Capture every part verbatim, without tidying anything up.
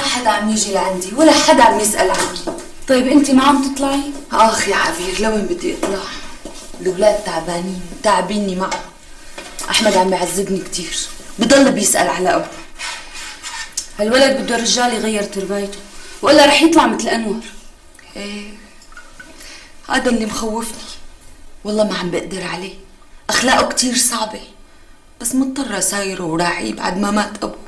حدا عم يجي لعندي ولا حدا عم يسأل عني. طيب انت ما عم تطلعي؟ اخ يا عبير لوين بدي اطلع؟ الاولاد تعبانين تعبيني معه. احمد عم يعذبني كثير، بضل بيسأل على ابوه. هالولد بده رجال يغير تربايته ولا رح يطلع مثل انور. ايه هذا اللي مخوفني، والله ما عم بقدر عليه، اخلاقه كثير صعبه، بس مضطره سايره وراعيه بعد ما مات ابوه.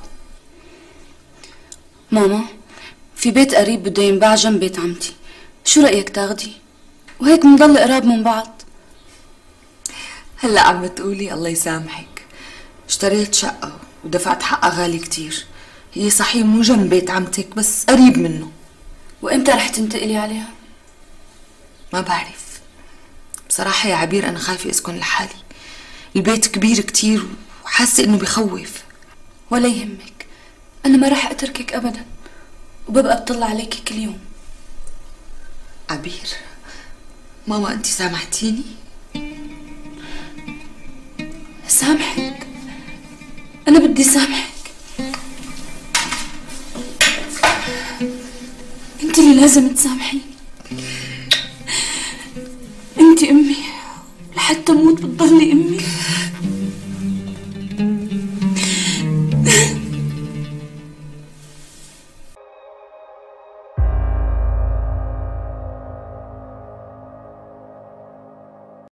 ماما في بيت قريب بده ينباع جنب بيت عمتي، شو رأيك تاخدي؟ وهيك بنضل قراب من بعض. هلا عم تقولي الله يسامحك، اشتريت شقة ودفعت حقها غالي كتير، هي صحيح مو جنب بيت عمتك بس قريب منه. وامتى رح تنتقلي عليها؟ ما بعرف بصراحة يا عبير، أنا خايفة أسكن لحالي، البيت كبير كتير وحاسة إنه بخوف. ولا يهمك، أنا ما رح أتركك أبدا، وببقى بطلع عليكي كل يوم. عبير ماما أنت سامحتيني؟ سامحك؟ أنا بدي سامحك، أنت اللي لازم تسامحيني. أنت أمي، لحتى أموت بتضلي أمي.